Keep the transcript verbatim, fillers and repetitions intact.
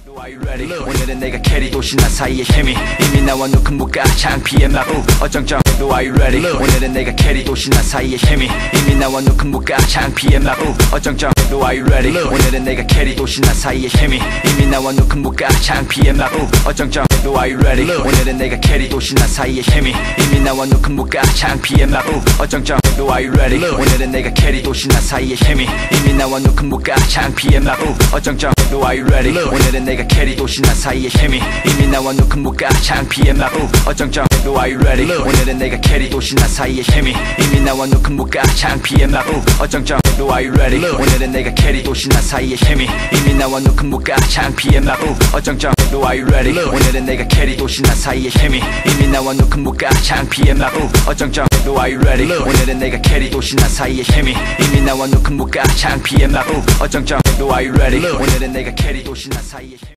오늘은 내가 캐리 도시나 사이의 힘이 이미 나와 누군 무가 창피의 마부 어정쩡 No are you ready? 오늘은 내가 캐리 도시나 사이의 힘이 이미 나와 누군 무가 창피의 마부 어정쩡 No are you ready? 오늘은 내가 캐리 도시나 사이의 힘이 이미 나와 누군 무가 창피의 마부 어정쩡 No are you ready? 오늘은 내가 캐리 도시나 사이의 힘이 이미 나와 누군 무가 창피의 마부 어정쩡 No are you ready? 오늘은 내가 캐리 도시나 사이의 힘이 이미 나와 누군 무가 창피의 마부 어정쩡 No are you ready? 오늘은 내가 캐리 도시나 사이의 힘이 이미 나와 누군 무가 창피의 마부 어정쩡 No are you ready? 오늘은 내가 캐리 도시나 사이의 힘이 이미 나와 누군 무가 창피의 마부 어정쩡 No are you ready? 오늘은 내가 캐리 도시나 사이의 힘이 이미 나와 누군 무가 창피의 마부 어정쩡 No are you ready? 오늘은 내가 캐리 도시나 사이의 힘이 이미 나와 누군 무가 창피의 마부 어정쩡 No are you ready? 오늘은 내가 캐리 도시나 사이의 힘이 이미 나와 누군 무가 창피의 마부 어정쩡 No are you ready? 오늘은 내가 캐리 도시나 사이의 힘